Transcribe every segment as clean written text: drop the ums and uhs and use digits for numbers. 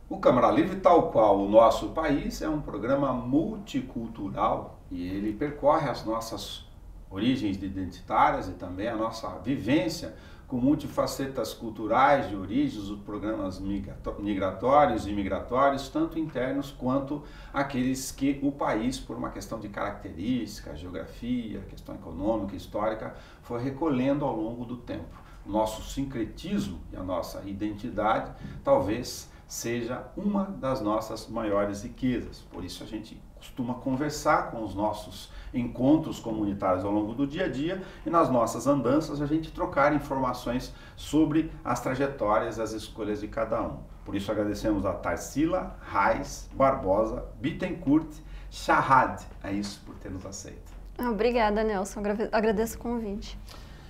O Câmara Livre, tal qual o nosso país, é um programa multicultural e ele percorre as nossas origens identitárias e também a nossa vivência com multifacetas culturais de origens, os programas migratórios e imigratórios, tanto internos quanto aqueles que o país, por uma questão de características, geografia, questão econômica, histórica, foi recolhendo ao longo do tempo. O nosso sincretismo e a nossa identidade talvez seja uma das nossas maiores riquezas. Por isso a gente costuma conversar com os nossos encontros comunitários ao longo do dia a dia e nas nossas andanças a gente trocar informações sobre as trajetórias, as escolhas de cada um. Por isso agradecemos a Tarsila Reis Barbosa Bittencourt Shahad, é isso, por ter nos aceito. Obrigada, Nelson, agradeço o convite.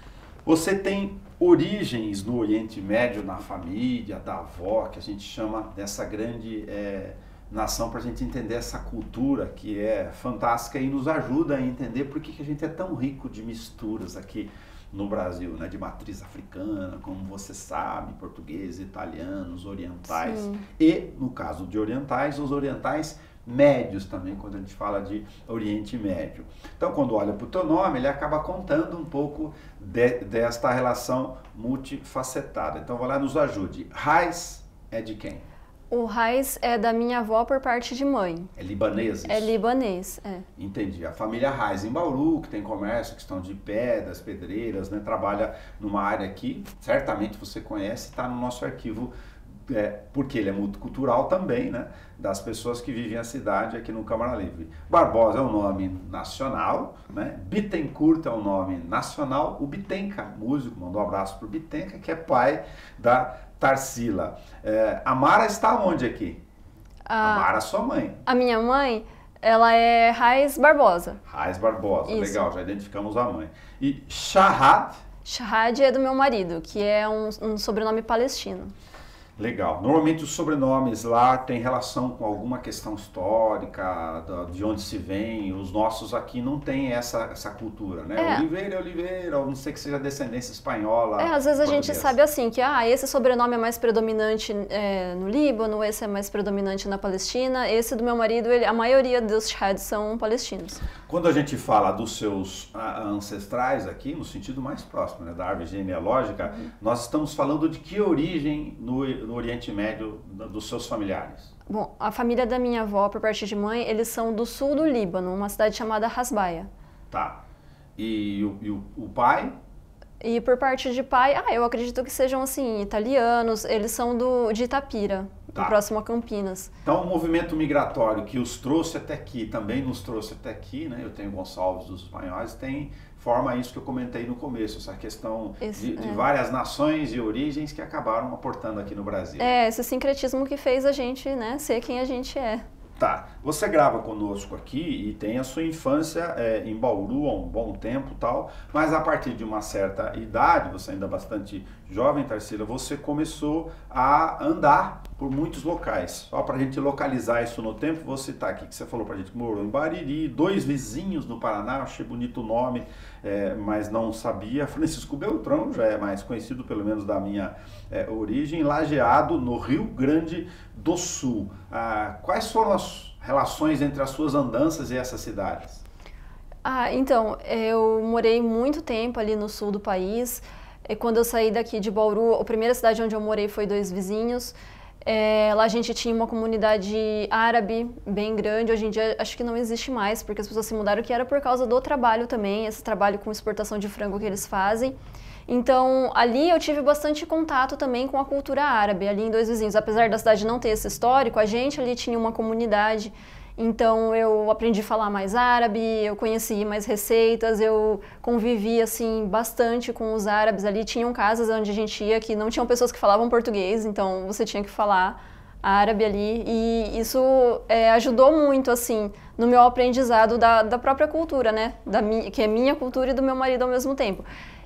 Você tem origens no Oriente Médio, na família, da avó, que a gente chama dessa grande nação, para a gente entender essa cultura que é fantástica e nos ajuda a entender por que a gente é tão rico de misturas aqui no Brasil, né? De matriz africana, como você sabe, português, italianos, orientais. Sim. E, no caso de orientais, os orientais médios também, quando a gente fala de Oriente Médio. Então, quando olha para o teu nome, ele acaba contando um pouco desta relação multifacetada. Então, vai lá, nos ajude. Reis é de quem? O Reis é da minha avó por parte de mãe. É libanês? É libanês, é. Entendi. A família Reis em Bauru, que tem comércio, questão de pedras, pedreiras, né? Trabalha numa área que certamente você conhece, está no nosso arquivo, porque ele é multicultural também, né? Das pessoas que vivem a cidade aqui no Câmara Livre. Barbosa é um nome nacional, né? Bittencourt é um nome nacional. O Bitenca, músico, mandou um abraço para o Bitenca, que é pai da Tarsila. A Mara está onde aqui? A Mara, sua mãe. A minha mãe, ela é Reis Barbosa. Reis Barbosa, isso. Legal, já identificamos a mãe. E Shahad? Shahad é do meu marido, que é um sobrenome palestino. Legal. Normalmente os sobrenomes lá têm relação com alguma questão histórica, de onde se vem. Os nossos aqui não tem essa cultura, né? Oliveira é Oliveira, não sei que seja descendência espanhola. Às vezes a gente sabe assim, que esse sobrenome é mais predominante no Líbano, esse é mais predominante na Palestina, esse do meu marido, a maioria dos Shahads são palestinos. Quando a gente fala dos seus ancestrais aqui, no sentido mais próximo, né, da árvore genealógica, nós estamos falando de que origem no Oriente Médio dos seus familiares? Bom, a família da minha avó, por parte de mãe, eles são do sul do Líbano, uma cidade chamada Hasbaia. Tá. E o pai? E por parte de pai, eu acredito que sejam assim, italianos, eles são de Itapira, próximo a Campinas. Então o movimento migratório que os trouxe até aqui, também nos trouxe até aqui, né? Eu tenho Gonçalves dos Espanhóis, forma isso que eu comentei no começo, essa questão de várias nações e origens que acabaram aportando aqui no Brasil. Esse sincretismo que fez a gente, né, ser quem a gente é. Tá, você grava conosco aqui e tem a sua infância em Bauru há um bom tempo e tal, mas a partir de uma certa idade, você ainda bastante jovem, Tarsila, você começou a andar por muitos locais. Só para a gente localizar isso no tempo, vou citar aqui que você falou para a gente que morou em Bariri, 2 vizinhos no Paraná, achei bonito o nome, mas não sabia. Francisco Beltrão, já é mais conhecido pelo menos da minha origem, Lajeado, no Rio Grande do Sul. Quais foram as relações entre as suas andanças e essas cidades? Então, eu morei muito tempo ali no sul do país. Quando eu saí daqui de Bauru, a primeira cidade onde eu morei foi 2 vizinhos. Lá a gente tinha uma comunidade árabe bem grande, hoje em dia acho que não existe mais, porque as pessoas se mudaram, que era por causa do trabalho também, esse trabalho com exportação de frango que eles fazem. Então, ali eu tive bastante contato também com a cultura árabe, ali em 2 vizinhos. Apesar da cidade não ter esse histórico, a gente ali tinha uma comunidade. Então, eu aprendi a falar mais árabe, eu conheci mais receitas, eu convivi, assim, bastante com os árabes ali. Tinham casas onde a gente ia que não tinham pessoas que falavam português, então você tinha que falar árabe ali. E isso ajudou muito, assim, no meu aprendizado da própria cultura, né? Que é minha cultura e do meu marido ao mesmo tempo.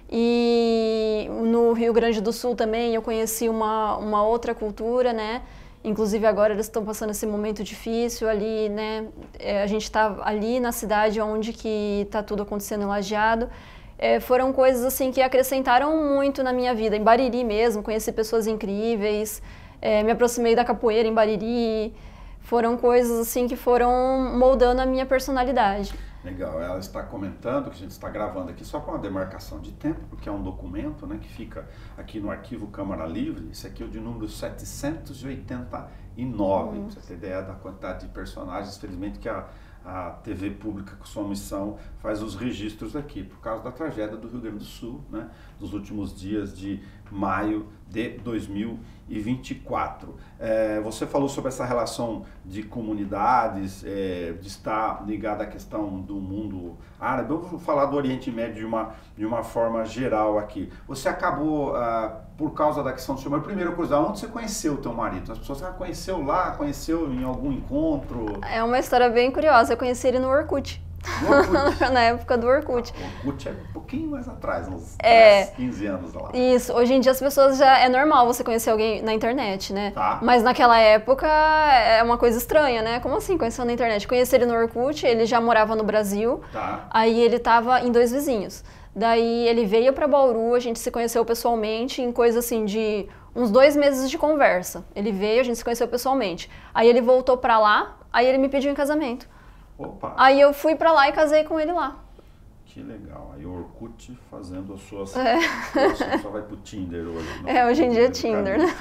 E no Rio Grande do Sul também eu conheci uma outra cultura, né? Inclusive agora eles estão passando esse momento difícil ali, né? A gente está ali na cidade onde que está tudo acontecendo em Lajeado. Foram coisas assim que acrescentaram muito na minha vida. Em Bariri mesmo, conheci pessoas incríveis. me aproximei da capoeira em Bariri. Foram coisas assim que foram moldando a minha personalidade. Legal, ela está comentando que a gente está gravando aqui só para uma demarcação de tempo, porque é um documento, né, que fica aqui no arquivo Câmara Livre. Esse aqui é o de número 789, pra você ter ideia da quantidade de personagens. Felizmente que a TV pública, com sua missão, faz os registros aqui, por causa da tragédia do Rio Grande do Sul, né, dos últimos dias de maio de 2024. Você falou sobre essa relação de comunidades, de estar ligada à questão do mundo árabe. Eu vou falar do Oriente Médio de uma forma geral aqui. Você acabou, por causa da questão do seu marido, primeira coisa, onde você conheceu o teu marido? As pessoas conheceu lá, conheceu em algum encontro? É uma história bem curiosa, eu conheci ele no Orkut. Na época do Orkut. O Orkut é um pouquinho mais atrás, uns 10, 15 anos lá. Isso, hoje em dia as pessoas já é normal você conhecer alguém na internet, né? Tá. Mas naquela época é uma coisa estranha, né? Como assim conhecer na internet? Conheci ele no Orkut, ele já morava no Brasil, Tá. aí ele tava em Dois Vizinhos. Daí ele veio pra Bauru, a gente se conheceu pessoalmente em coisa assim de uns 2 meses de conversa. Ele veio, a gente se conheceu pessoalmente. Aí ele voltou pra lá, aí ele me pediu em casamento. Opa. Aí eu fui pra lá e casei com ele lá. Que legal. Aí o Orkut fazendo as suas... Você só vai pro Tinder hoje. Hoje em dia é Tinder, né?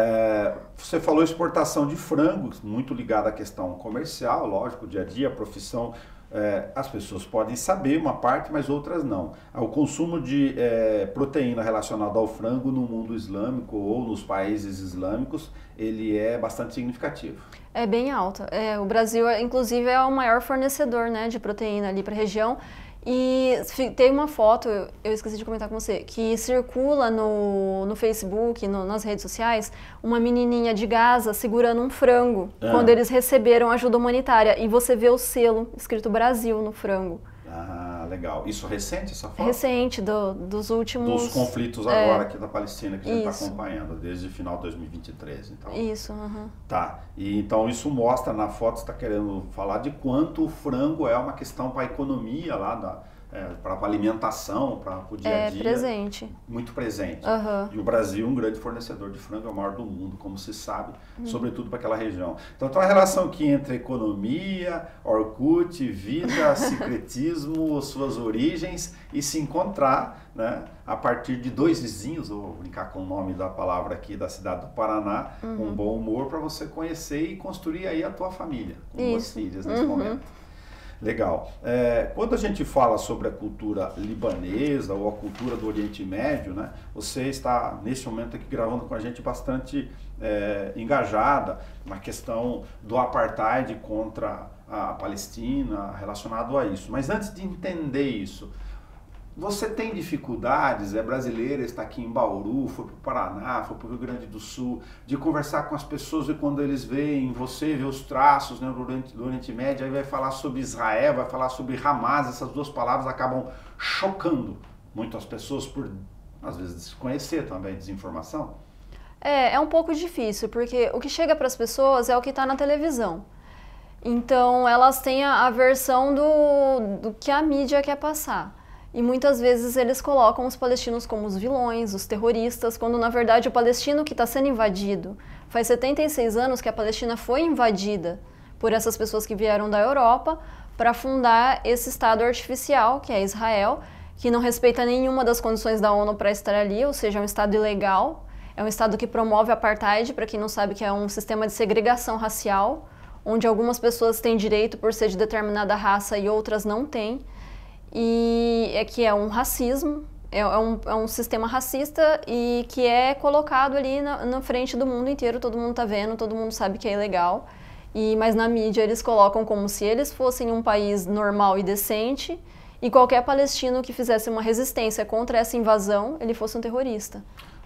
Você falou exportação de frangos, muito ligado à questão comercial, lógico, dia a dia, a profissão. As pessoas podem saber uma parte, mas outras não. O consumo de proteína relacionada ao frango no mundo islâmico ou nos países islâmicos, ele é bastante significativo. É bem alto. O Brasil, inclusive, é o maior fornecedor, né, de proteína ali para a região. E tem uma foto, eu esqueci de comentar com você, que circula no Facebook, nas redes sociais, uma menininha de Gaza segurando um frango, quando eles receberam ajuda humanitária. E você vê o selo escrito Brasil no frango. Ah, legal. Isso recente, essa foto? Recente, dos últimos... Dos conflitos agora aqui da Palestina, que a gente está acompanhando, desde o final de 2023. Então. Isso, Tá. E então isso mostra, na foto, você está querendo falar de quanto o frango é uma questão para a economia lá, para a alimentação, para o dia a dia. Presente. Muito presente. E o Brasil, um grande fornecedor de frango, é o maior do mundo, como se sabe, sobretudo para aquela região. Então tem uma relação aqui entre economia, Orkut, vida, secretismo, suas origens, e se encontrar, né, a partir de 2 vizinhos, vou brincar com o nome da palavra aqui, da cidade do Paraná, com bom humor, para você conhecer e construir aí a tua família, com 2 filhas nesse momento. Legal. Quando a gente fala sobre a cultura libanesa ou a cultura do Oriente Médio, né, você está, nesse momento aqui, gravando com a gente bastante engajada na questão do apartheid contra a Palestina, relacionado a isso. Mas antes de entender isso, você tem dificuldades, brasileira, está aqui em Bauru, foi para o Paraná, foi para o Rio Grande do Sul, de conversar com as pessoas e quando eles veem você, vê os traços, né, do Oriente Médio, aí vai falar sobre Israel, vai falar sobre Hamas, essas 2 palavras acabam chocando muito as pessoas por, às vezes, desconhecer também, desinformação? É um pouco difícil, porque o que chega para as pessoas é o que está na televisão. Então, elas têm a versão do que a mídia quer passar. E muitas vezes eles colocam os palestinos como os vilões, os terroristas, quando na verdade o palestino que está sendo invadido. Faz 76 anos que a Palestina foi invadida por essas pessoas que vieram da Europa para fundar esse Estado artificial, que é Israel, que não respeita nenhuma das condições da ONU para estar ali, ou seja, é um Estado ilegal, é um Estado que promove apartheid, para quem não sabe, que é um sistema de segregação racial, onde algumas pessoas têm direito por ser de determinada raça e outras não têm. E que é um racismo, é um sistema racista e que é colocado ali na frente do mundo inteiro, todo mundo tá vendo, todo mundo sabe que é ilegal, mas na mídia eles colocam como se eles fossem um país normal e decente e qualquer palestino que fizesse uma resistência contra essa invasão, ele fosse um terrorista.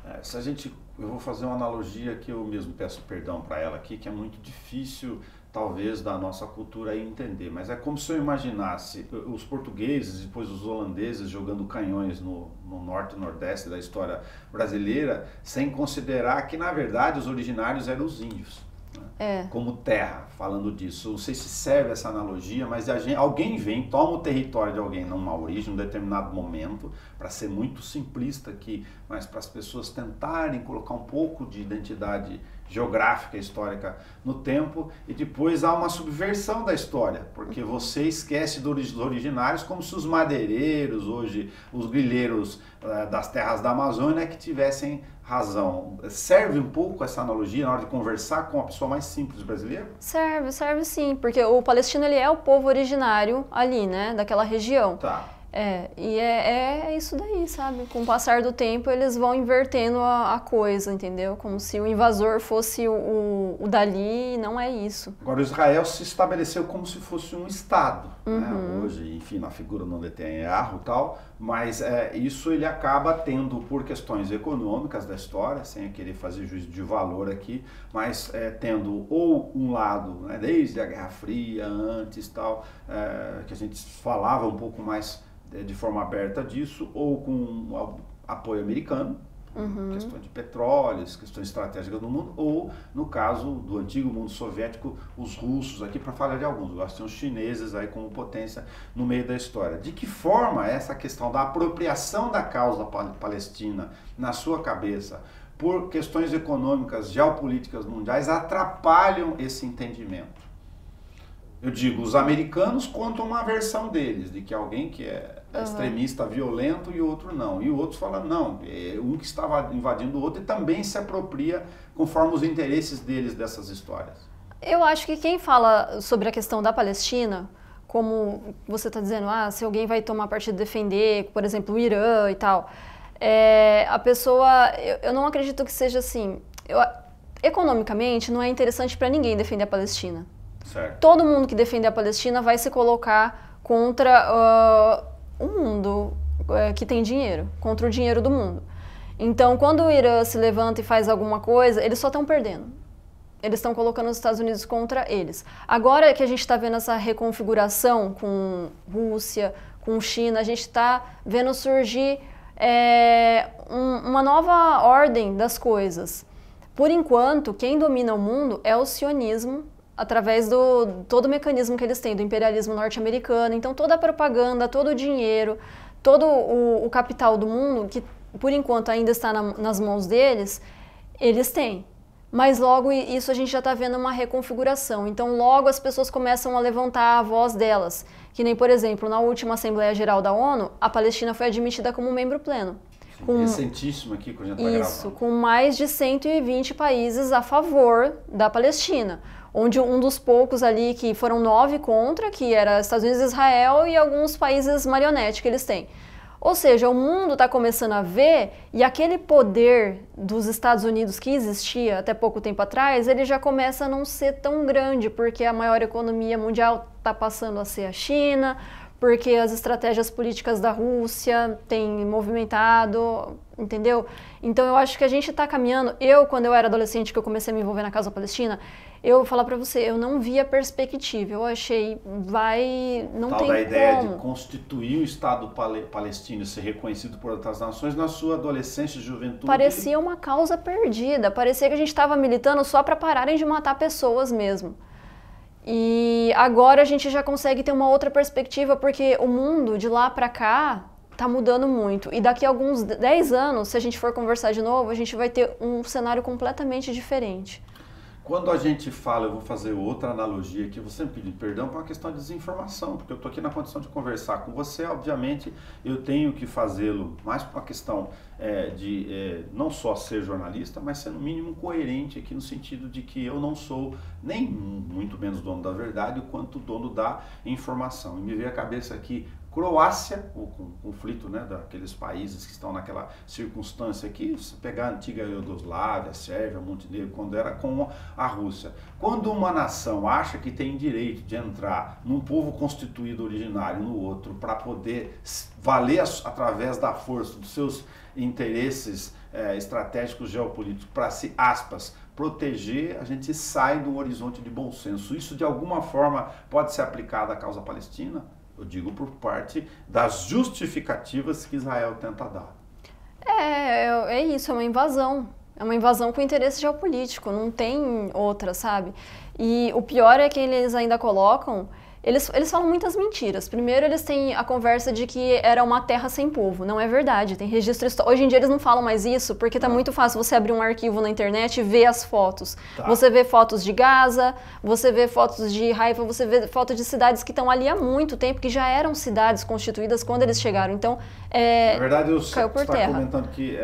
Eu vou fazer uma analogia que eu mesmo peço perdão para ela aqui, que é muito difícil talvez da nossa cultura aí entender, mas é como se eu imaginasse os portugueses e depois os holandeses jogando canhões no norte e nordeste da história brasileira, sem considerar que na verdade os originários eram os índios, né? Como terra, falando disso. Não sei se serve essa analogia, mas alguém vem, toma o território de alguém numa origem, num determinado momento, para ser muito simplista aqui, mas para as pessoas tentarem colocar um pouco de identidade geográfica, histórica no tempo, e depois há uma subversão da história, porque você esquece dos originários, como se os madeireiros, hoje os grileiros das terras da Amazônia, que tivessem razão. Serve um pouco essa analogia na hora de conversar com a pessoa mais simples brasileira? Serve sim, porque o palestino ele é o povo originário ali, né, daquela região. Tá. É isso daí, sabe? Com o passar do tempo, eles vão invertendo a coisa, entendeu? Como se o invasor fosse o dali, e não é isso. Agora, Israel se estabeleceu como se fosse um Estado, né? Hoje, enfim, na figura não detém erro e tal, mas isso ele acaba tendo, por questões econômicas da história, sem querer fazer juízo de valor aqui, mas tendo ou um lado, né, desde a Guerra Fria, antes tal, que a gente falava um pouco mais de forma aberta disso, ou com apoio americano, questões de petróleos, questões estratégicas do mundo, ou, no caso do antigo mundo soviético, os russos aqui, para falar de alguns, nós temos os chineses aí como potência no meio da história. De que forma essa questão da apropriação da causa palestina, na sua cabeça, por questões econômicas, geopolíticas mundiais, atrapalham esse entendimento? Eu digo, os americanos contam uma versão deles, de que alguém que é extremista, violento, e outro não. E outros falam, não, um que estava invadindo o outro e também se apropria conforme os interesses deles dessas histórias. Eu acho que quem fala sobre a questão da Palestina, como você está dizendo, se alguém vai tomar partido de defender, por exemplo, o Irã e tal, a pessoa, eu não acredito que seja assim, economicamente não é interessante para ninguém defender a Palestina. Certo. Todo mundo que defende a Palestina vai se colocar contra o mundo que tem dinheiro, contra o dinheiro do mundo. Então, quando o Irã se levanta e faz alguma coisa, eles só estão perdendo. Eles estão colocando os Estados Unidos contra eles. Agora que a gente está vendo essa reconfiguração com Rússia, com China, a gente está vendo surgir uma nova ordem das coisas. Por enquanto, quem domina o mundo é o sionismo, através todo o mecanismo que eles têm, do imperialismo norte-americano. Então, toda a propaganda, todo o dinheiro, todo o capital do mundo, que por enquanto ainda está nas mãos deles, eles têm. Mas logo isso a gente já está vendo uma reconfiguração. Então, logo as pessoas começam a levantar a voz delas. Que nem, por exemplo, na última Assembleia Geral da ONU, a Palestina foi admitida como membro pleno. Recentíssimo aqui, quando a gente está gravando. Isso, com mais de 120 países a favor da Palestina. Onde um dos poucos ali, que foram 9 contra, que era Estados Unidos e Israel, e alguns países marionete que eles têm. Ou seja, o mundo está começando a ver, e aquele poder dos Estados Unidos que existia até pouco tempo atrás, ele já começa a não ser tão grande, porque a maior economia mundial está passando a ser a China, porque as estratégias políticas da Rússia têm movimentado, entendeu? Então eu acho que a gente está caminhando. Quando eu era adolescente, que eu comecei a me envolver na causa palestina, eu vou falar para você, eu não via perspectiva. Eu achei, não tem como. Da ideia de constituir um Estado palestino e ser reconhecido por outras nações na sua adolescência e juventude. Parecia uma causa perdida. Parecia que a gente estava militando só para pararem de matar pessoas mesmo. E agora a gente já consegue ter uma outra perspectiva, porque o mundo de lá para cá está mudando muito. E daqui a alguns 10 anos, se a gente for conversar de novo, a gente vai ter um cenário completamente diferente. Quando a gente fala, eu vou fazer outra analogia aqui, vou sempre pedir perdão por uma questão de desinformação, porque eu estou aqui na condição de conversar com você, obviamente eu tenho que fazê-lo mais por uma questão de não só ser jornalista, mas ser no mínimo coerente aqui no sentido de que eu não sou nem muito menos dono da verdade, quanto dono da informação. E me veio à cabeça aqui Croácia, o conflito, né, daqueles países que estão naquela circunstância aqui, se pegar a antiga Iugoslávia, a Sérvia, Montenegro, quando era com a Rússia. Quando uma nação acha que tem direito de entrar num povo constituído originário no outro para poder valer através da força dos seus interesses estratégicos geopolíticos para se, aspas, proteger, a gente sai do horizonte de bom senso. Isso de alguma forma pode ser aplicado à causa palestina? Eu digo por parte das justificativas que Israel tenta dar. É isso, é uma invasão. É uma invasão com interesse geopolítico, não tem outra, sabe? E o pior é que eles ainda colocam Eles falam muitas mentiras. Primeiro, eles têm a conversa de que era uma terra sem povo. Não é verdade. Tem registro histórico. Hoje em dia, eles não falam mais isso, porque tá muito fácil você abrir um arquivo na internet e ver as fotos. Tá. Você vê fotos de Gaza, você vê fotos de Haifa, você vê fotos de cidades que estão ali há muito tempo, que já eram cidades constituídas quando eles chegaram. Então, na verdade, caiu por está terra. comentando que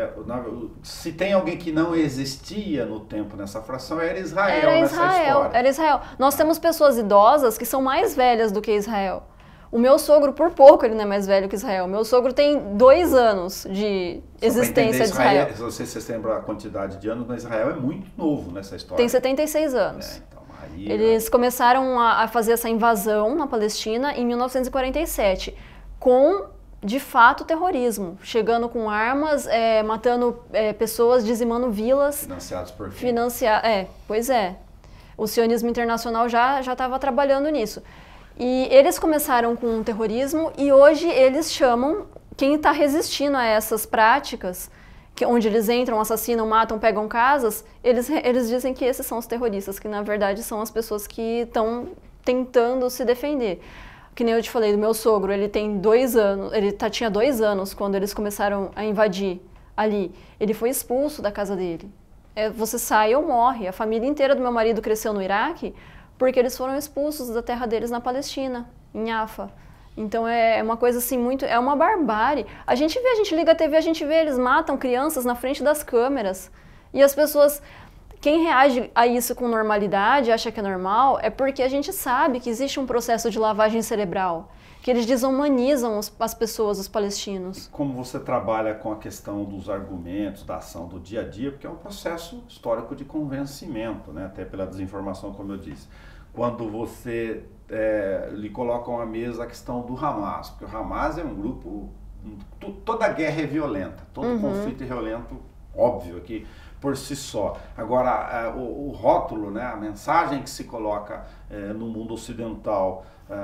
se tem alguém que não existia no tempo nessa fração, era Israel Era nessa Israel, história. era Israel. Nós temos pessoas idosas que são mais velhas do que Israel. O meu sogro, por pouco, ele não é mais velho que Israel. Meu sogro tem 2 anos de existência de Israel. Não sei se você lembra a quantidade de anos, mas Israel é muito novo nessa história. Tem 76 anos. Então, aí, Eles começaram a fazer essa invasão na Palestina em 1947, com, de fato, terrorismo. Chegando com armas, matando pessoas, dizimando vilas. Financiados por quê? Pois é. O sionismo internacional já estava trabalhando nisso. E eles começaram com o terrorismo e hoje eles chamam quem está resistindo a essas práticas, onde eles entram, assassinam, matam, pegam casas, eles dizem que esses são os terroristas, que na verdade são as pessoas que estão tentando se defender. Que nem eu te falei do meu sogro, ele tem 2 anos, tinha 2 anos quando eles começaram a invadir ali. Ele foi expulso da casa dele. Você sai ou morre. A família inteira do meu marido cresceu no Iraque porque eles foram expulsos da terra deles na Palestina, em Afa. Então é uma coisa assim é uma barbárie. A gente liga a TV, a gente vê, eles matam crianças na frente das câmeras. E as pessoas, quem reage a isso com normalidade, acha que é normal, é porque a gente sabe que existe um processo de lavagem cerebral, que eles desumanizam as pessoas, os palestinos. Como você trabalha com a questão dos argumentos, da ação do dia a dia, porque é um processo histórico de convencimento, né? Até pela desinformação, como eu disse. Quando você lhe colocam à mesa a questão do Hamas, porque o Hamas é um grupo, toda guerra é violenta, todo conflito é violento, óbvio, aqui por si só. Agora, o rótulo, né, a mensagem que se coloca no mundo ocidental,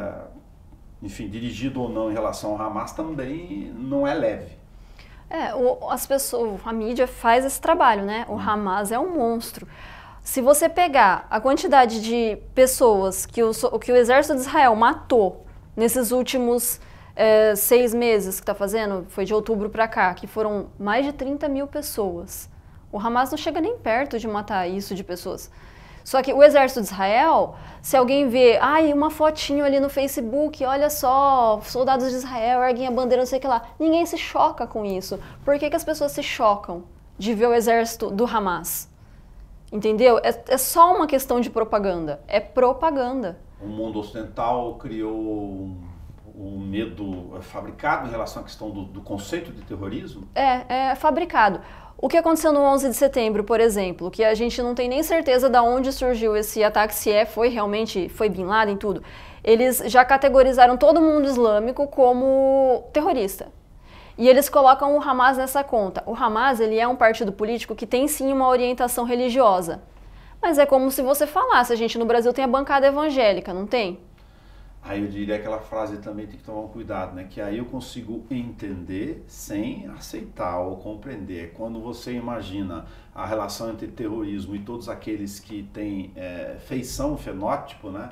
enfim, dirigido ou não em relação ao Hamas, também não é leve. As pessoas, a mídia faz esse trabalho, né? O Hamas é um monstro. Se você pegar a quantidade de pessoas que o exército de Israel matou nesses últimos 6 meses que está fazendo, foi de outubro para cá, que foram mais de 30 mil pessoas. O Hamas não chega nem perto de matar isso de pessoas. Só que o exército de Israel, se alguém vê, uma fotinho ali no Facebook, olha só, soldados de Israel erguem a bandeira, não sei o que lá, ninguém se choca com isso. Por que as pessoas se chocam de ver o exército do Hamas? Entendeu? É só uma questão de propaganda. É propaganda. O mundo ocidental criou um medo fabricado em relação à questão do conceito de terrorismo? É fabricado. O que aconteceu no 11 de setembro, por exemplo, que a gente não tem nem certeza de onde surgiu esse ataque, se foi realmente, foi Bin Laden, tudo. Eles já categorizaram todo mundo islâmico como terrorista. E eles colocam o Hamas nessa conta. O Hamas, ele é um partido político que tem sim uma orientação religiosa. Mas é como se você falasse, a gente no Brasil tem a bancada evangélica, não tem? Aí eu diria aquela frase também tem que tomar um cuidado, né? Que aí eu consigo entender sem aceitar ou compreender. Quando você imagina a relação entre terrorismo e todos aqueles que têm feição, fenótipo, né?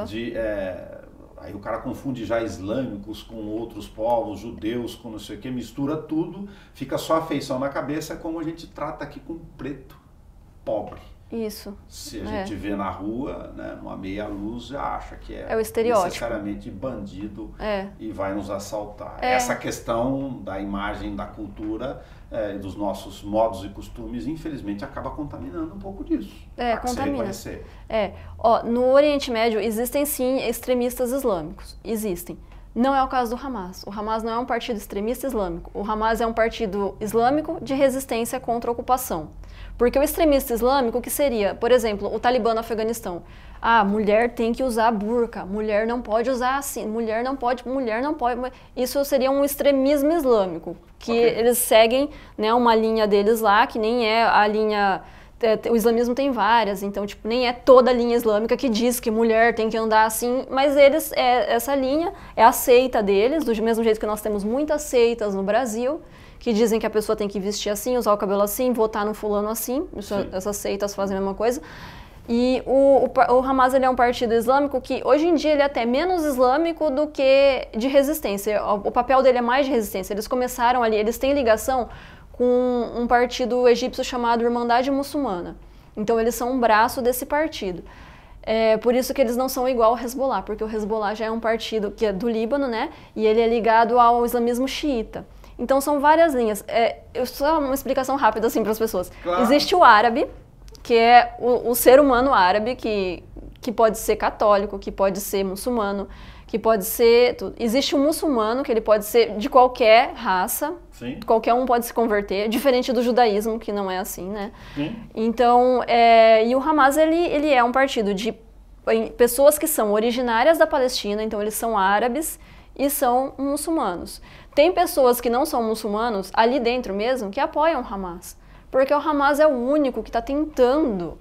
Aí o cara confunde já islâmicos com outros povos, judeus com não sei o que, mistura tudo, fica só a feição na cabeça, como a gente trata aqui com preto, pobre. Isso. Se a gente vê na rua, né, numa meia luz, já acha que é o estereótipo. Necessariamente bandido e vai nos assaltar. Essa questão da imagem, da cultura, dos nossos modos e costumes, infelizmente, acaba contaminando um pouco disso. Contamina. No Oriente Médio existem sim extremistas islâmicos. Existem. Não é o caso do Hamas. O Hamas não é um partido extremista islâmico. O Hamas é um partido islâmico de resistência contra a ocupação. Porque o extremista islâmico, que seria, por exemplo, o Talibã no Afeganistão. Mulher tem que usar burca, mulher não pode usar assim, mulher não pode. Isso seria um extremismo islâmico, que eles seguem, né, uma linha deles lá, que nem é a linha... O islamismo tem várias, então nem é toda a linha islâmica que diz que mulher tem que andar assim, mas essa linha é a seita deles, do mesmo jeito que nós temos muitas seitas no Brasil, que dizem que a pessoa tem que vestir assim, usar o cabelo assim, votar no fulano assim, essas seitas fazem a mesma coisa. E o Hamas ele é um partido islâmico que hoje em dia ele é até menos islâmico do que de resistência. O papel dele é mais de resistência. Eles começaram ali, eles têm ligação com um partido egípcio chamado Irmandade Muçulmana. Então eles são um braço desse partido. É por isso que eles não são igual ao Hezbollah, porque o Hezbollah já é um partido que é do Líbano, né? E ele é ligado ao islamismo xiita. Então são várias linhas. Só uma explicação rápida assim para as pessoas. Claro. Existe o árabe, que é o ser humano árabe, que pode ser católico, que pode ser muçulmano, que pode ser... Existe o muçulmano, que ele pode ser de qualquer raça, Sim. Qualquer um pode se converter, diferente do judaísmo, que não é assim, né? Sim. Então, e o Hamas, ele é um partido de pessoas que são originárias da Palestina, então eles são árabes e são muçulmanos. Tem pessoas que não são muçulmanos, ali dentro mesmo, que apoiam o Hamas. Porque o Hamas é o único que está tentando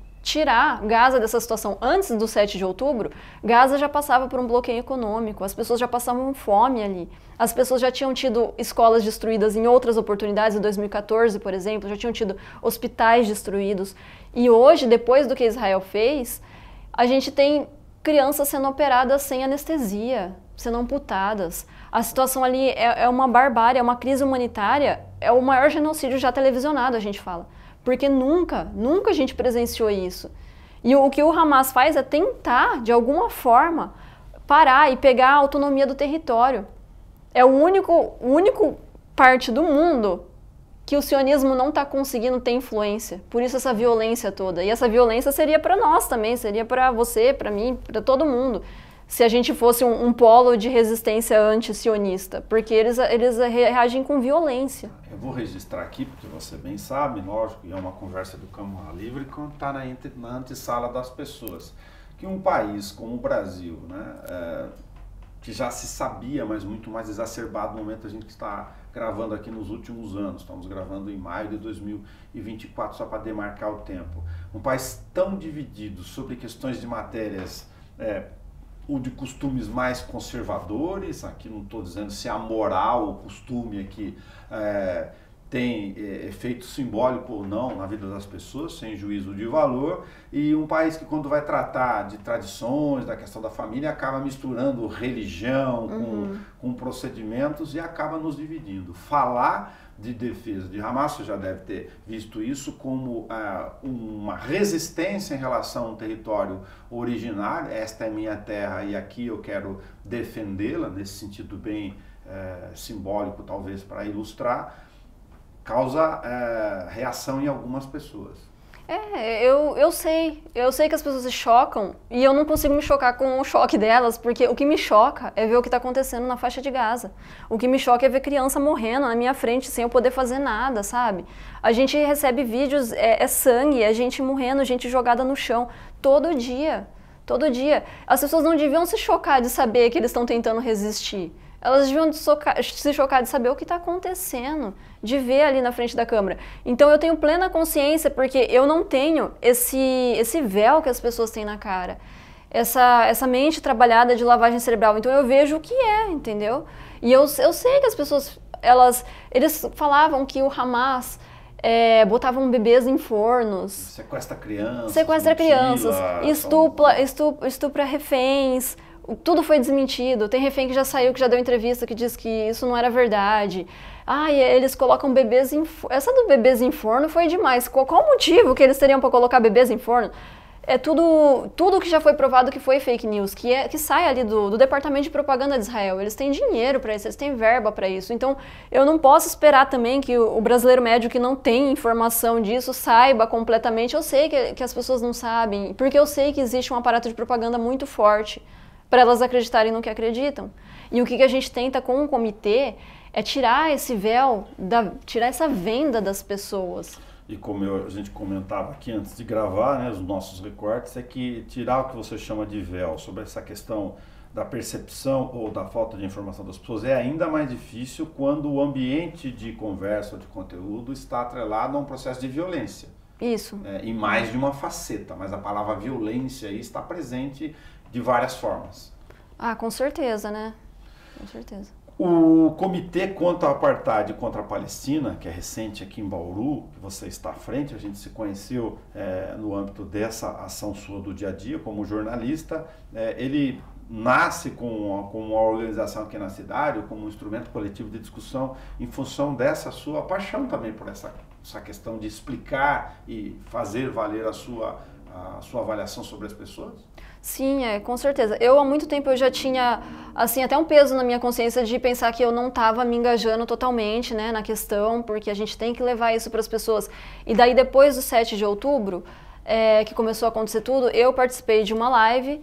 tirar Gaza dessa situação. Antes do 7 de outubro, Gaza já passava por um bloqueio econômico, as pessoas já passavam fome ali. As pessoas já tinham tido escolas destruídas em outras oportunidades, em 2014, por exemplo, já tinham tido hospitais destruídos. E hoje, depois do que Israel fez, a gente tem crianças sendo operadas sem anestesia, sendo amputadas. A situação ali é uma barbárie, é uma crise humanitária, é o maior genocídio já televisionado, a gente fala. Porque nunca a gente presenciou isso. E o que o Hamas faz é tentar, de alguma parar e pegar a autonomia do território. É o único parte do mundo que o sionismo não está conseguindo ter influência. Por isso essa violência toda. E essa violência seria para nós também, seria para você, para mim, para todo mundo. Se a gente fosse um polo de resistência anti-sionista, porque eles reagem com violência. Eu vou registrar aqui, porque você bem sabe, lógico, e é uma conversa do Câmara Livre, quando está na antessala das pessoas, que um país como o Brasil, né, que já se sabia, mas muito mais exacerbado no momento que a gente está gravando aqui nos últimos anos, estamos gravando em maio de 2024, só para demarcar o tempo, um país tão dividido sobre questões de matérias ou de costumes mais conservadores, aqui não estou dizendo se a moral, o costume aqui tem efeito simbólico ou não na vida das pessoas, sem juízo de valor, e um país que quando vai tratar de tradições, da questão da família, acaba misturando religião com procedimentos e acaba nos dividindo. Falar de defesa de Hamas, você já deve ter visto isso como uma resistência em relação a um território originário. Esta é minha terra e aqui eu quero defendê-la, nesse sentido bem simbólico, talvez, para ilustrar, causa reação em algumas pessoas. Eu sei que as pessoas se chocam e eu não consigo me chocar com o choque delas, porque o que me choca é ver o que está acontecendo na faixa de Gaza. O que me choca é ver criança morrendo na minha frente sem eu poder fazer nada, sabe? A gente recebe vídeos, sangue, a gente morrendo, gente jogada no chão, todo dia. Todo dia. As pessoas não deviam se chocar de saber que eles estão tentando resistir. Elas deviam se chocar de saber o que está acontecendo, de ver ali na frente da câmera. Então eu tenho plena consciência, porque eu não tenho esse véu que as pessoas têm na cara, essa mente trabalhada de lavagem cerebral. Então eu vejo o que entendeu? E eu sei que as pessoas, eles falavam que o Hamas botavam bebês em fornos. Sequestra crianças. Estupra reféns. Tudo foi desmentido. Tem refém que já saiu, que já deu entrevista, que diz que isso não era verdade. E eles colocam bebês em forno. Essa do bebês em forno foi demais. Qual o motivo que eles teriam para colocar bebês em forno? É tudo que já foi provado que foi fake news, que sai ali do Departamento de Propaganda de Israel. Eles têm dinheiro para isso, eles têm verba para isso. Então, eu não posso esperar também que o brasileiro médio que não tem informação disso saiba completamente. Eu sei que as pessoas não sabem, porque eu sei que existe um aparato de propaganda muito forte para elas acreditarem no que acreditam. E o que a gente tenta com o comitê é tirar esse véu, tirar essa venda das pessoas. E como a gente comentava aqui antes de gravar, né, os nossos recortes, é que tirar o que você chama de véu sobre essa questão da percepção ou da falta de informação das pessoas é ainda mais difícil quando o ambiente de conversa ou de conteúdo está atrelado a um processo de violência. Isso. Em mais de uma faceta, mas a palavra violência aí está presente de várias formas. Com certeza, né? Com certeza. O Comitê contra o Apartheid e contra a Palestina, que é recente aqui em Bauru, que você está à frente, a gente se conheceu no âmbito dessa ação sua do dia a dia como jornalista, ele nasce com uma organização aqui na cidade, como um instrumento coletivo de discussão em função dessa sua paixão também por essa questão de explicar e fazer valer a sua avaliação sobre as pessoas? Sim, com certeza. Eu, há muito tempo, eu já tinha, assim, até um peso na minha consciência de pensar que eu não estava me engajando totalmente, né, na questão, porque a gente tem que levar isso para as pessoas. E daí, depois do 7 de outubro, que começou a acontecer tudo, eu participei de uma live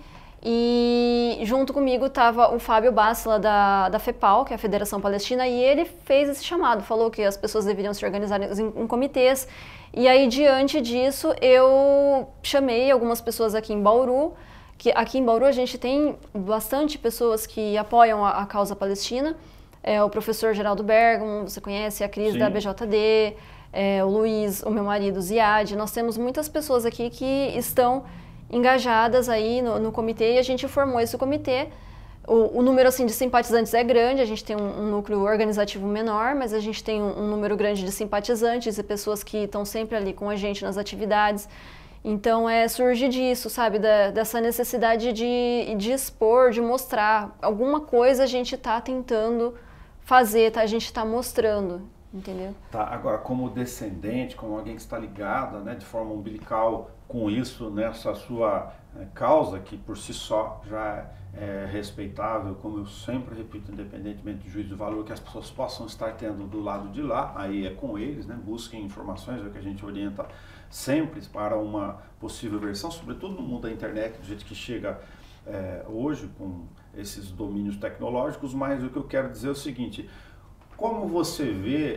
e junto comigo estava o Fábio Bassila da FEPAL, que é a Federação Palestina, e ele fez esse chamado, falou que as pessoas deveriam se organizar em comitês. E aí, diante disso, eu chamei algumas pessoas aqui em Bauru, que aqui em Bauru a gente tem bastante pessoas que apoiam a causa palestina. O professor Geraldo Bergamo, você conhece, a Cris da BJD, o Luiz, o meu marido, Ziad. Nós temos muitas pessoas aqui que estão engajadas aí no comitê e a gente formou esse comitê. O número assim, de simpatizantes é grande, a gente tem um núcleo organizativo menor, mas a gente tem um número grande de simpatizantes e pessoas que estão sempre ali com a gente nas atividades. Então, surge disso, sabe, dessa necessidade de expor, de mostrar. Alguma coisa a gente está tentando fazer, a gente está mostrando, entendeu? Tá, agora, como descendente, como alguém que está ligada, né, de forma umbilical com isso, nessa sua causa, que por si só já é respeitável, como eu sempre repito, independentemente do juízo de valor que as pessoas possam estar tendo do lado de lá, aí é com eles, né, busquem informações, é o que a gente orienta sempre para uma possível versão, sobretudo no mundo da internet, do jeito que chega hoje com esses domínios tecnológicos, mas o que eu quero dizer é o seguinte, como você vê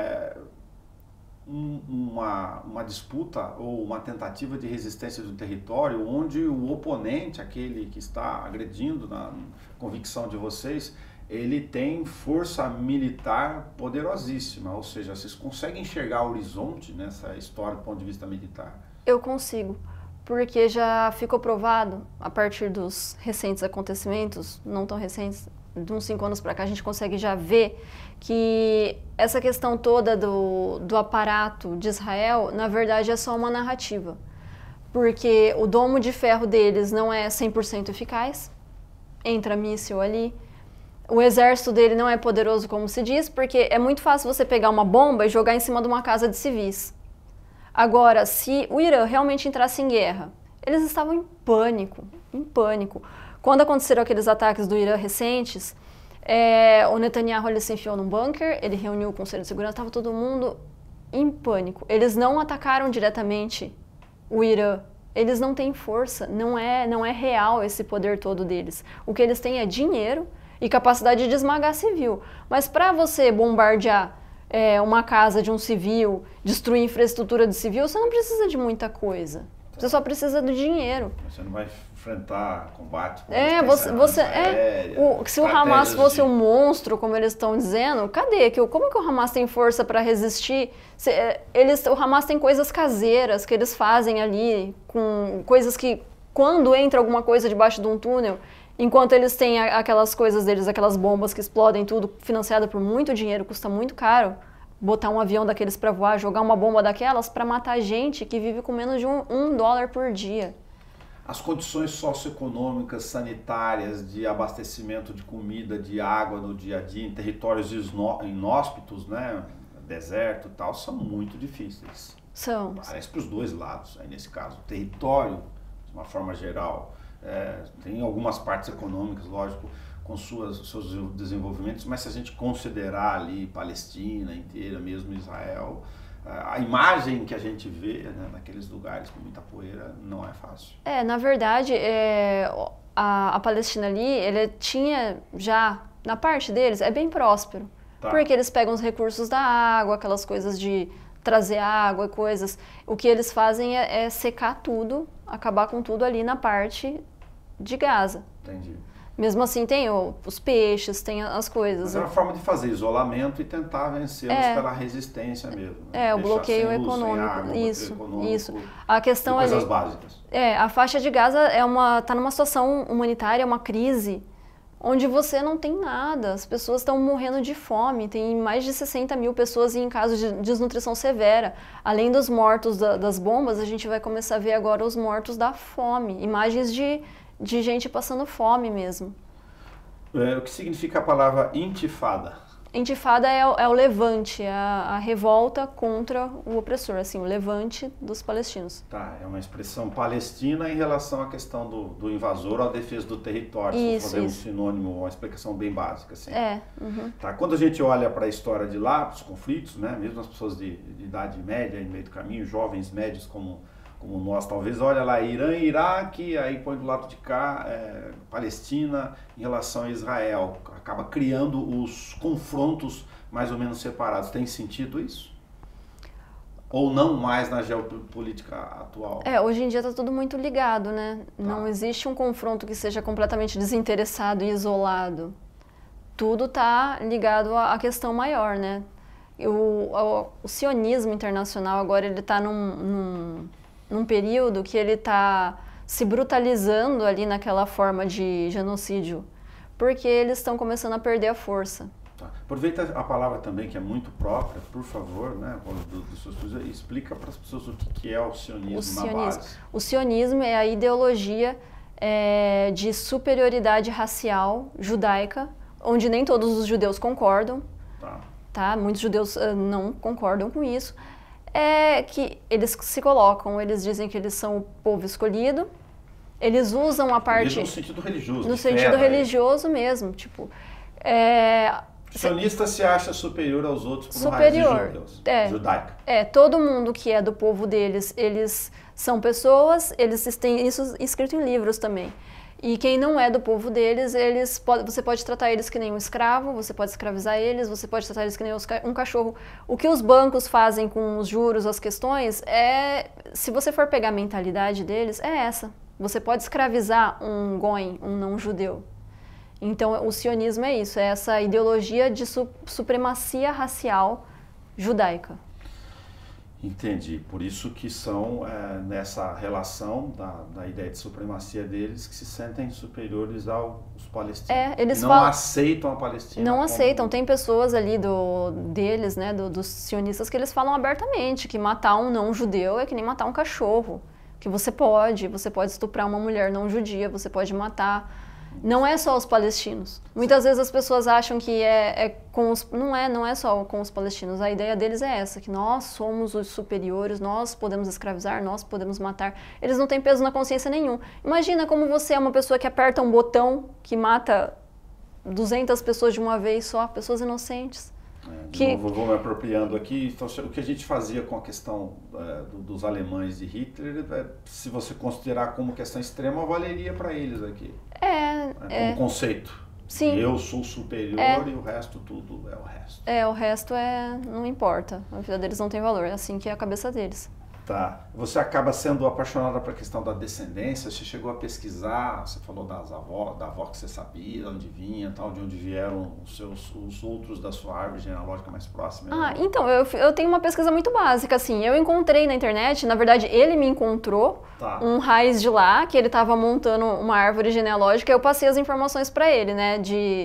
uma disputa ou uma tentativa de resistência do território onde o oponente, aquele que está agredindo na convicção de vocês, ele tem força militar poderosíssima, ou seja, vocês conseguem enxergar o horizonte nessa história do ponto de vista militar? Eu consigo, porque já ficou provado, a partir dos recentes acontecimentos, não tão recentes, de uns 5 anos para cá, a gente consegue já ver que essa questão toda do aparato de Israel, na verdade, é só uma narrativa. Porque o domo de ferro deles não é 100% eficaz, entra míssil ali. O exército dele não é poderoso como se diz, porque é muito fácil você pegar uma bomba e jogar em cima de uma casa de civis. Agora, se o Irã realmente entrasse em guerra, eles estavam em pânico, em pânico. Quando aconteceram aqueles ataques do Irã recentes, o Netanyahu ele se enfiou num bunker, ele reuniu o Conselho de Segurança, estava todo mundo em pânico. Eles não atacaram diretamente o Irã, eles não têm força, não é real esse poder todo deles. O que eles têm é dinheiro e capacidade de esmagar civil. Mas para você bombardear uma casa de um civil, destruir infraestrutura de civil, você não precisa de muita coisa. Você só precisa do dinheiro. Você não vai enfrentar combate com se o Hamas fosse um monstro, como eles estão dizendo, cadê? Como que o Hamas tem força para resistir? O Hamas tem coisas caseiras que eles fazem ali, com coisas que, quando entra alguma coisa debaixo de um túnel, enquanto eles têm aquelas coisas deles, aquelas bombas que explodem tudo, financiado por muito dinheiro, custa muito caro, botar um avião daqueles para voar, jogar uma bomba daquelas para matar gente que vive com menos de $1 por dia. As condições socioeconômicas, sanitárias, de abastecimento de comida, de água no dia a dia, em territórios inóspitos, né, deserto e tal, são muito difíceis. São. Parece para os dois lados, aí nesse caso. O território, de uma forma geral, tem algumas partes econômicas, lógico, com seus desenvolvimentos, mas se a gente considerar ali Palestina inteira, mesmo Israel, a imagem que a gente vê, né, naqueles lugares com muita poeira não é fácil. Na verdade, a Palestina ali, ele tinha já, na parte deles, é bem próspero. Tá. Porque eles pegam os recursos da água, aquelas coisas de trazer água e coisas. O que eles fazem é secar tudo, acabar com tudo ali na parte de Gaza. Entendi. Mesmo assim tem os peixes, tem as coisas. Mas é uma forma de fazer isolamento e tentar vencê-los pela resistência mesmo. Né? O bloqueio econômico. Isso. A questão coisas básicas. A faixa de Gaza tá numa situação humanitária, uma crise, onde você não tem nada, as pessoas estão morrendo de fome, tem mais de 60 mil pessoas em casos de desnutrição severa. Além dos mortos das bombas, a gente vai começar a ver agora os mortos da fome, imagens de gente passando fome mesmo. O que significa a palavra intifada? Intifada é o levante, a revolta contra o opressor, assim, o levante dos palestinos. Tá, é uma expressão palestina em relação à questão do invasor ou à defesa do território, se for fazer um sinônimo, uma explicação bem básica. Assim. Tá, quando a gente olha para a história de lá, os conflitos, né, mesmo as pessoas de idade média, em meio do caminho, jovens médios como nós, talvez, olha lá, Irã e Iraque, aí põe do lado de cá, Palestina em relação a Israel, acaba criando os confrontos mais ou menos separados. Tem sentido isso? Ou não mais na geopolítica atual? Hoje em dia está tudo muito ligado, né? Tá. Não existe um confronto que seja completamente desinteressado e isolado. Tudo está ligado à questão maior, né? O sionismo internacional agora ele está num período que ele está se brutalizando ali naquela forma de genocídio, porque eles estão começando a perder a força. Tá. Aproveita a palavra também, que é muito própria, por favor, né, e explica para as pessoas o que é o sionismo na base. O sionismo é a ideologia de superioridade racial judaica, onde nem todos os judeus concordam, tá? Muitos judeus não concordam com isso. Que eles se colocam, eles dizem que eles são o povo escolhido, eles usam a parte... No sentido religioso. No sentido religioso mesmo, tipo... O sionista se acha superior aos outros por raiz de judeus, judaica. Todo mundo que é do povo deles, eles são pessoas, eles têm isso escrito em livros também. E quem não é do povo deles, você pode tratar eles que nem um escravo, você pode escravizar eles, você pode tratar eles que nem um cachorro. O que os bancos fazem com os juros, as questões, se você for pegar a mentalidade deles, é essa. Você pode escravizar um goim, um não-judeu. Então, o sionismo é isso, é essa ideologia de supremacia racial judaica. Entendi. Por isso que são, nessa relação da ideia de supremacia deles, que se sentem superiores aos palestinos. Eles não aceitam a Palestina. Não aceitam. Tem pessoas ali deles, né, dos sionistas, que eles falam abertamente que matar um não-judeu é que nem matar um cachorro. Que você pode estuprar uma mulher não-judia, você pode matar... Não é só os palestinos. Muitas vezes as pessoas acham que não é só com os palestinos. A ideia deles é essa, que nós somos os superiores, nós podemos escravizar, nós podemos matar. Eles não têm peso na consciência nenhum. Imagina como você é uma pessoa que aperta um botão que mata 200 pessoas de uma vez só, pessoas inocentes. Vou me apropriando aqui. Então, o que a gente fazia com a questão dos alemães de Hitler, se você considerar como questão extrema, valeria para eles aqui. Como conceito. Sim. Eu sou superior e o resto tudo é o resto. O resto não importa. A vida deles não tem valor. É assim que é a cabeça deles. Tá. Você acaba sendo apaixonada pela questão da descendência, você chegou a pesquisar, você falou da avó que você sabia, de onde vinha, de onde vieram os outros da sua árvore genealógica mais próxima. Então, eu tenho uma pesquisa muito básica, assim, eu encontrei na internet, na verdade ele me encontrou, um raiz de lá, que ele estava montando uma árvore genealógica, eu passei as informações para ele, né,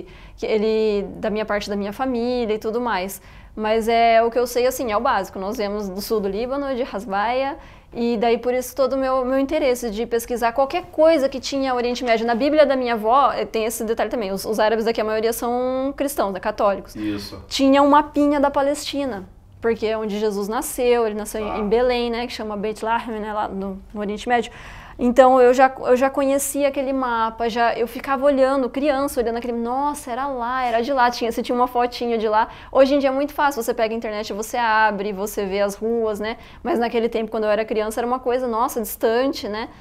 da minha parte da minha família e tudo mais. Mas o que eu sei, assim, é o básico. Nós viemos do sul do Líbano, de Hasbaia, e daí por isso todo o meu interesse de pesquisar qualquer coisa que tinha Oriente Médio. Na Bíblia da minha avó, tem esse detalhe também, os árabes aqui, a maioria são cristãos, católicos. Isso. Tinha um mapinha da Palestina, porque é onde Jesus nasceu, ele nasceu em Belém, né, que chama Beit Lahem, né, lá no Oriente Médio. Então eu já conhecia aquele mapa, eu ficava olhando, criança, olhando aquele, nossa, era lá, era de lá, você tinha uma fotinha de lá. Hoje em dia é muito fácil, você pega a internet, você abre, você vê as ruas, né? Mas naquele tempo, quando eu era criança, era uma coisa, nossa, distante, né?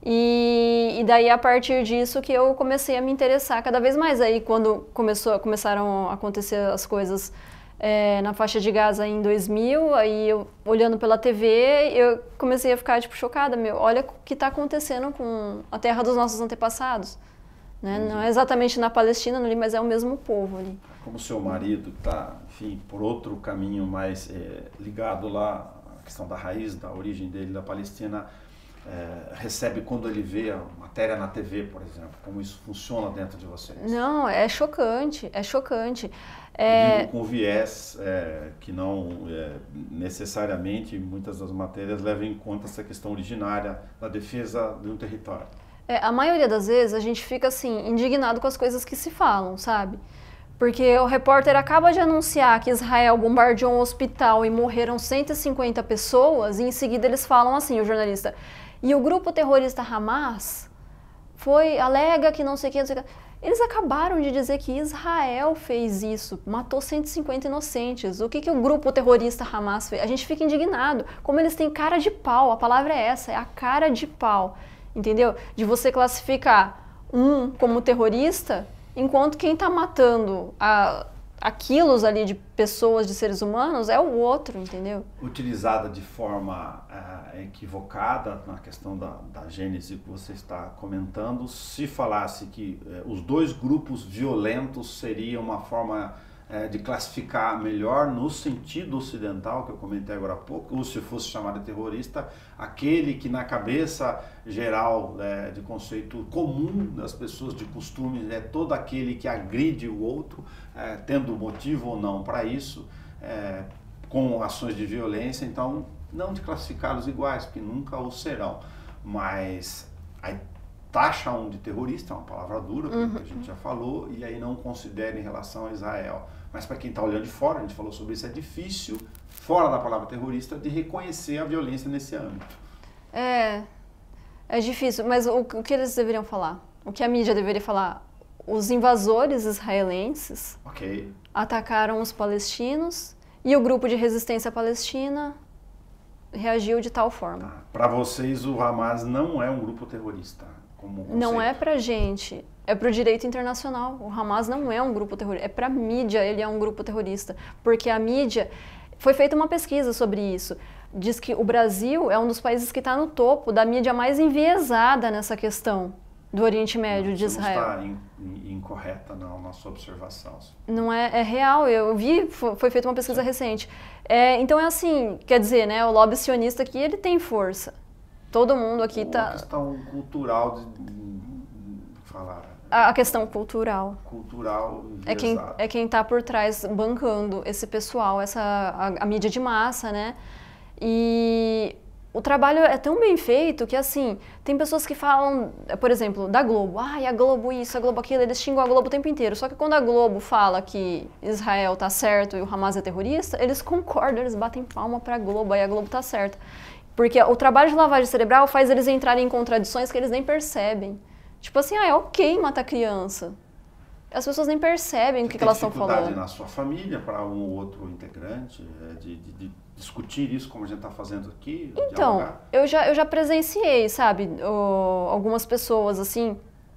E daí, a partir disso, que eu comecei a me interessar cada vez mais. Aí, quando começaram a acontecer as coisas na faixa de Gaza em 2000, aí eu, olhando pela TV, eu comecei a ficar, chocada. Olha o que está acontecendo com a terra dos nossos antepassados. Né? Não é exatamente na Palestina, mas é o mesmo povo ali. Como seu marido está, enfim, por outro caminho mais ligado lá, a questão da raiz, da origem dele, da Palestina, recebe quando ele vê a matéria na TV, por exemplo? Como isso funciona dentro de vocês? Não, é chocante, é chocante. Eu digo com viés que não necessariamente muitas das matérias levam em conta essa questão originária da defesa de um território. A maioria das vezes a gente fica assim, indignado com as coisas que se falam, sabe? Porque o repórter acaba de anunciar que Israel bombardeou um hospital e morreram 150 pessoas, e em seguida eles falam assim, o jornalista, e o grupo terrorista Hamas alega que não sei o que, não sei o que. Eles acabaram de dizer que Israel fez isso, matou 150 inocentes. O que o grupo terrorista Hamas fez? A gente fica indignado, como eles têm cara de pau, a palavra é essa, é a cara de pau. Entendeu? De você classificar um como terrorista, enquanto quem está matando a quilos ali de pessoas, de seres humanos, é o outro, entendeu? Utilizada de forma equivocada na questão da gênese que você está comentando, se falasse que os dois grupos violentos seria uma forma de classificar melhor no sentido ocidental, que eu comentei agora há pouco, ou se fosse chamado de terrorista, aquele que na cabeça geral de conceito comum das pessoas de costume é todo aquele que agride o outro, tendo motivo ou não para isso, com ações de violência, então não de classificá-los iguais, porque nunca o serão, mas taxa um de terrorista, é uma palavra dura, como a gente já falou, e aí não considera em relação a Israel. Mas para quem está olhando de fora, a gente falou sobre isso, é difícil, fora da palavra terrorista, de reconhecer a violência nesse âmbito. É difícil, mas o que eles deveriam falar? O que a mídia deveria falar? Os invasores israelenses atacaram os palestinos e o grupo de resistência palestina reagiu de tal forma. Para vocês, o Hamas não é um grupo terrorista? Como não é pra gente, é pro direito internacional. O Hamas não é um grupo terrorista, é pra mídia ele é um grupo terrorista. Porque a mídia, foi feita uma pesquisa sobre isso, diz que o Brasil é um dos países que está no topo da mídia mais enviesada nessa questão do Oriente Médio, de Israel. Você não está incorreta na sua observação. Não é real, eu vi, foi feita uma pesquisa recente. Então é assim, quer dizer, né, o lobby sionista aqui, ele tem força. Todo mundo aqui está... A questão cultural de falar... A questão cultural. Cultural é quem está por trás bancando esse pessoal, a mídia de massa, né? E o trabalho é tão bem feito que, assim, tem pessoas que falam, por exemplo, da Globo. Ai, a Globo isso, a Globo aquilo, eles xingam a Globo o tempo inteiro. Só que quando a Globo fala que Israel tá certo e o Hamas é terrorista, eles concordam, eles batem palma pra Globo, aí a Globo tá certa. Porque o trabalho de lavagem cerebral faz eles entrarem em contradições que eles nem percebem. Tipo assim, é ok matar criança. As pessoas nem percebem o que elas estão falando. Tem dificuldade na sua família para um ou outro integrante de discutir isso como a gente está fazendo aqui? Então, eu já presenciei, sabe, algumas pessoas assim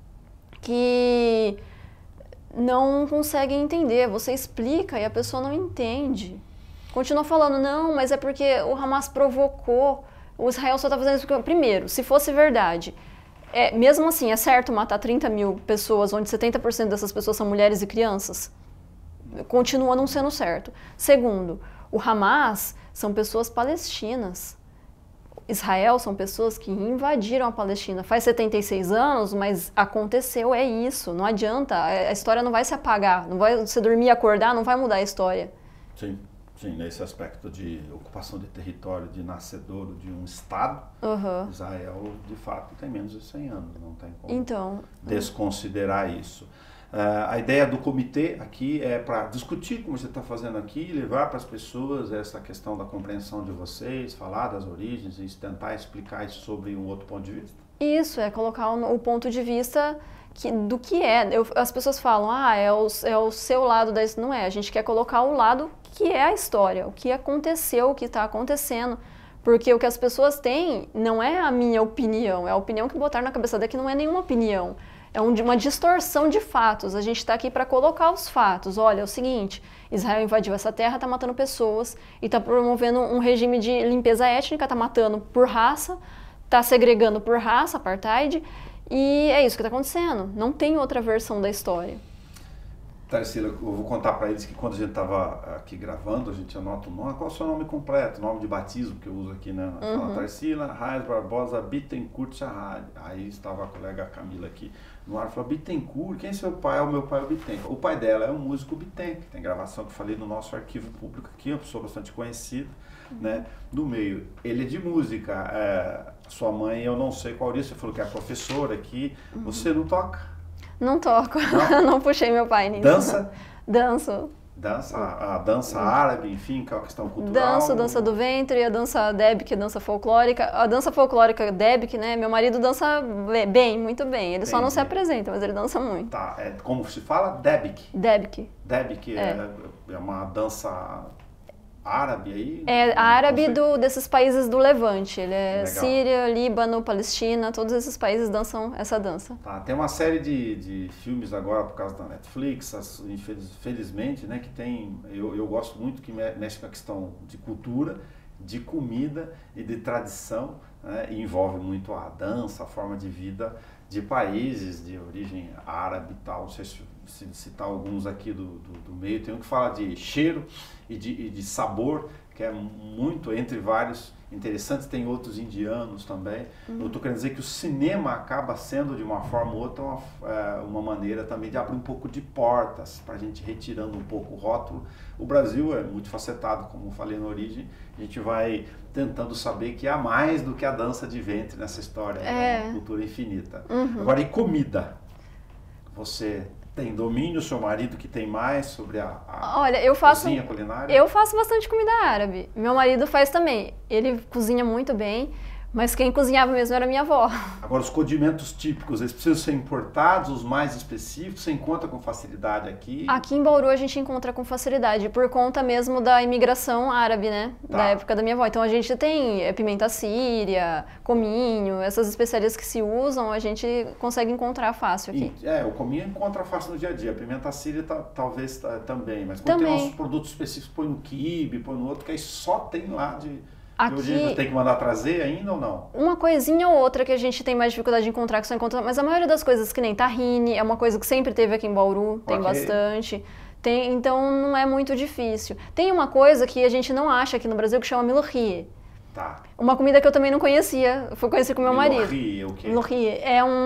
que não conseguem entender. Você explica e a pessoa não entende. Continua falando, não, mas é porque o Hamas provocou, o Israel só está fazendo isso porque... Primeiro, se fosse verdade, mesmo assim, é certo matar 30 mil pessoas, onde 70% dessas pessoas são mulheres e crianças? Continua não sendo certo. Segundo, o Hamas são pessoas palestinas. Israel são pessoas que invadiram a Palestina. Faz 76 anos, mas aconteceu, é isso. Não adianta, a história não vai se apagar. Não vai, você dormir e acordar, não vai mudar a história. Sim. Sim, nesse aspecto de ocupação de território, de nascedouro de um Estado, Israel, de fato, tem menos de 100 anos, não tem como desconsiderar isso. A ideia do comitê aqui é para discutir, como você está fazendo aqui, levar para as pessoas essa questão da compreensão de vocês, falar das origens e tentar explicar isso sobre um outro ponto de vista? Isso, é colocar o ponto de vista do que é. As pessoas falam, é o seu lado da história. Não é, a gente quer colocar o lado que é a história, o que aconteceu, o que está acontecendo. Porque o que as pessoas têm não é a minha opinião, é a opinião que botaram na cabeça dela, que não é nenhuma opinião. É uma distorção de fatos. A gente está aqui para colocar os fatos. Olha, é o seguinte, Israel invadiu essa terra, está matando pessoas e está promovendo um regime de limpeza étnica, está matando por raça, está segregando por raça, apartheid, e é isso que está acontecendo. Não tem outra versão da história. Tarsila, eu vou contar para eles que quando a gente estava aqui gravando, a gente anota o nome, qual é o seu nome completo, nome de batismo que eu uso aqui, né? Fala Tarsila Reis Barbosa Bittencourt Charrad. Aí estava a colega Camila aqui no ar, falou, Bittencourt, quem é seu pai? O meu pai é o Bittencourt. O pai dela é um músico Bittencourt, tem gravação que eu falei no nosso arquivo público aqui, uma pessoa bastante conhecida, né? Do meio. Ele é de música, sua mãe, eu não sei qual isso, você falou que é professora aqui, você não toca? Não toco, não puxei meu pai nisso. Dança? Danço. Dança, a dança árabe, enfim, que é uma questão cultural. Dança do ventre, a dança Debk, dança folclórica. A dança folclórica Debk, né? Meu marido dança bem, muito bem. Ele só não se apresenta, mas ele dança muito. Tá, como se fala? Debk. Debk. Debk é uma dança árabe aí? É árabe desses países do Levante. Ele é Legal. Síria, Líbano, Palestina, todos esses países dançam essa dança. Tá, tem uma série de filmes agora por causa da Netflix, infelizmente, né, que tem, eu gosto muito que mexe com a questão de cultura, de comida e de tradição, né, e envolve muito a dança, a forma de vida de países de origem árabe e tal. Não sei se citar alguns aqui do meio, tem um que fala de cheiro e de sabor, que é muito, entre vários interessantes, tem outros indianos também. Eu estou querendo dizer que o cinema acaba sendo, de uma forma ou outra, uma maneira também de abrir um pouco de portas, para a gente retirando um pouco o rótulo. O Brasil é muito facetado, como eu falei na origem, a gente vai tentando saber que há mais do que a dança de ventre nessa história, é uma cultura infinita. Agora, e comida? Você tem domínio, seu marido que tem mais sobre Olha, cozinha culinária? Eu faço bastante comida árabe. Meu marido faz também. Ele cozinha muito bem, mas quem cozinhava mesmo era minha avó. Agora, os condimentos típicos, eles precisam ser importados, os mais específicos, você encontra com facilidade aqui? Aqui em Bauru a gente encontra com facilidade, por conta mesmo da imigração árabe, né? Tá. Da época da minha avó. Então a gente tem pimenta síria, cominho, essas especiarias que se usam, a gente consegue encontrar fácil aqui. O cominho encontra fácil no dia a dia. A pimenta síria talvez também, mas quando tem uns produtos específicos, põe no quibe, põe no outro, que aí só tem lá de... Aqui, hoje tem que mandar trazer ainda ou não? Uma coisinha ou outra que a gente tem mais dificuldade de encontrar, que só encontra, mas a maioria das coisas, que nem tahine, é uma coisa que sempre teve aqui em Bauru, tem bastante. Então não é muito difícil. Tem uma coisa que a gente não acha aqui no Brasil que chama milurrie. Tá. Uma comida que eu também não conhecia, fui conhecer com meu marido. Milurrie, o quê? Milurrie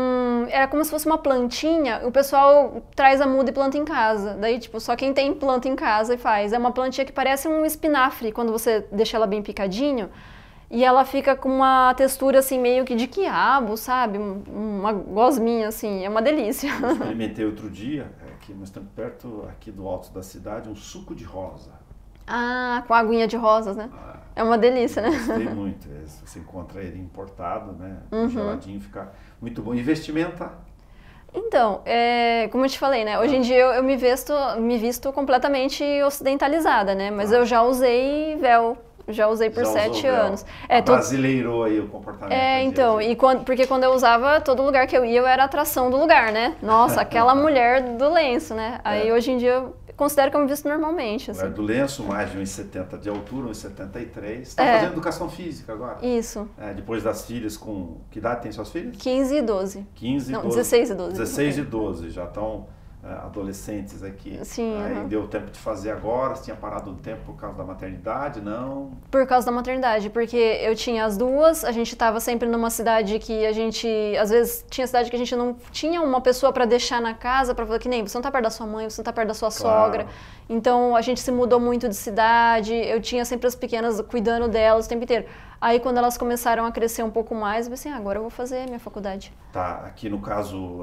é como se fosse uma plantinha, o pessoal traz a muda e planta em casa. Daí, tipo, só quem tem planta em casa e faz. É uma plantinha que parece um espinafre, quando você deixa ela bem picadinho. E ela fica com uma textura, assim, meio que de quiabo, sabe? Uma gosminha, assim, é uma delícia. Eu experimentei outro dia, aqui, nós estamos perto aqui do alto da cidade, um suco de rosa. Ah, com a aguinha de rosas, né? É uma delícia, né? Gostei muito. Você encontra ele importado, né? Geladinho, fica muito bom. E vestimenta? Então, como eu te falei, né? Hoje em dia eu me visto completamente ocidentalizada, né? Mas eu já usei véu. Já usei por 7 anos. Brasileirou aí o comportamento. Então, porque quando eu usava, todo lugar que eu ia, eu era a atração do lugar, né? Nossa, aquela mulher do lenço, né? Aí hoje em dia eu considero que eu me visto normalmente. Assim. Mulher do lenço, mais de 1,70 de altura, 1,73. Você está fazendo educação física agora? Isso. Depois das filhas, com que idade tem suas filhas? 15 e 12. 15 e 12. 16 e 12. 16 e 12, já estão adolescentes aqui. Sim. Aí deu tempo de fazer agora, você tinha parado um tempo por causa da maternidade, não? Por causa da maternidade, porque eu tinha as duas, a gente estava sempre numa cidade que a gente, às vezes tinha cidade que a gente não tinha uma pessoa para deixar na casa, para falar que nem, você não tá perto da sua mãe, você não tá perto da sua sogra. Então a gente se mudou muito de cidade, eu tinha sempre as pequenas cuidando delas o tempo inteiro. Aí quando elas começaram a crescer um pouco mais, eu pensei, agora eu vou fazer minha faculdade. Tá, aqui no caso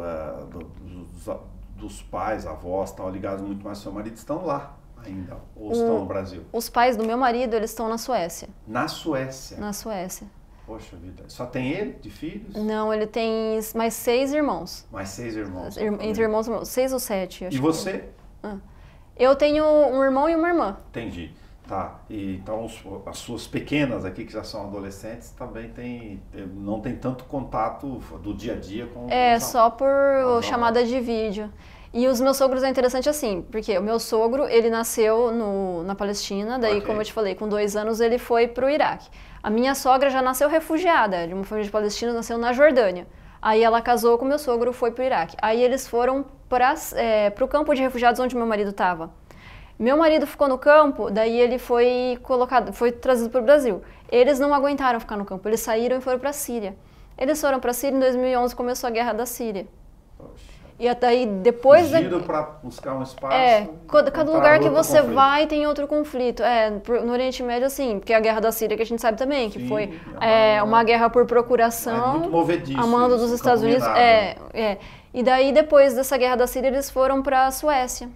dos pais, avós, tal, ligados muito mais ao seu marido, estão lá ainda, ou estão no Brasil? Os pais do meu marido, eles estão na Suécia. Na Suécia? Na Suécia. Poxa vida, só tem ele de filhos? Não, ele tem mais 6 irmãos. Mais 6 irmãos? Entre irmãos, 6 ou 7. E você? Eu tenho um irmão e uma irmã. Entendi. Tá, e então as suas pequenas aqui, que já são adolescentes, também não tem tanto contato do dia a dia com só por chamada de vídeo. E os meus sogros é interessante assim, porque o meu sogro, ele nasceu na Palestina, daí como eu te falei, com 2 anos ele foi pro Iraque. A minha sogra já nasceu refugiada, de uma família de palestinos, nasceu na Jordânia. Aí ela casou com meu sogro, foi para o Iraque. Aí eles foram para o campo de refugiados onde meu marido estava. Meu marido ficou no campo, daí ele foi trazido para o Brasil. Eles não aguentaram ficar no campo, eles saíram e foram para a Síria. Eles foram para a Síria, em 2011 começou a guerra da Síria. Poxa. E até depois Fugiram para buscar um espaço. Cada lugar que você vai tem outro conflito. No Oriente Médio, assim, porque a guerra da Síria que a gente sabe também, que foi uma guerra por procuração, muito movediço, a mando dos Estados Unidos. E daí, depois dessa guerra da Síria, eles foram para a Suécia.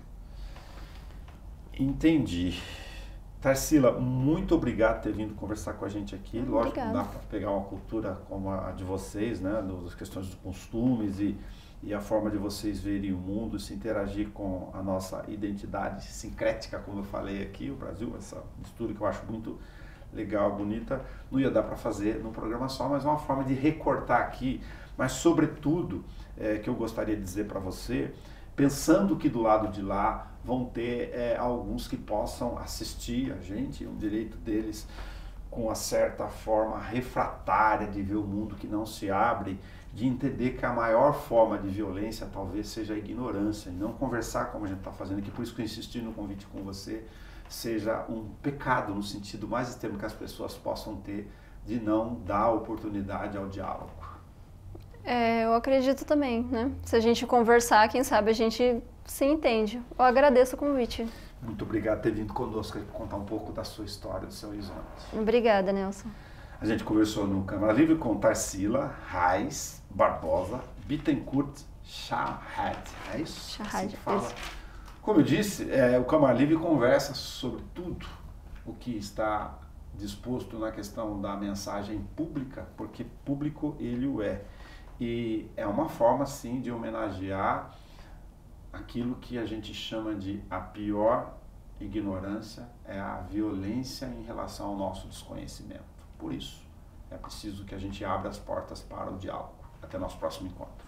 Entendi. Tarsila, muito obrigado por ter vindo conversar com a gente aqui. Lógico que dá para pegar uma cultura como a de vocês, né, das questões dos costumes e a forma de vocês verem o mundo, se interagir com a nossa identidade sincrética, como eu falei aqui, o Brasil, essa mistura que eu acho muito legal, bonita. Não ia dar para fazer num programa só, mas é uma forma de recortar aqui, mas sobretudo, que eu gostaria de dizer para você, pensando que do lado de lá vão ter alguns que possam assistir a gente, é um direito deles, com uma certa forma refratária de ver o mundo que não se abre, de entender que a maior forma de violência talvez seja a ignorância, e não conversar como a gente está fazendo aqui. Por isso que eu insisti no convite com você, seja um pecado no sentido mais extremo que as pessoas possam ter de não dar oportunidade ao diálogo. Eu acredito também, né? Se a gente conversar, quem sabe a gente se entende. Eu agradeço o convite. Muito obrigado por ter vindo conosco e contar um pouco da sua história, do seu horizonte. Obrigada, Nelson. A gente conversou no Câmara Livre com Tarsila Reis Barbosa Bittencourt Shahed. É isso? Shahed, assim que fala. Como eu disse, o Câmara Livre conversa sobre tudo o que está disposto na questão da mensagem pública, porque público ele o é. E é uma forma, sim, de homenagear aquilo que a gente chama de a pior ignorância, é a violência em relação ao nosso desconhecimento. Por isso, é preciso que a gente abra as portas para o diálogo. Até nosso próximo encontro.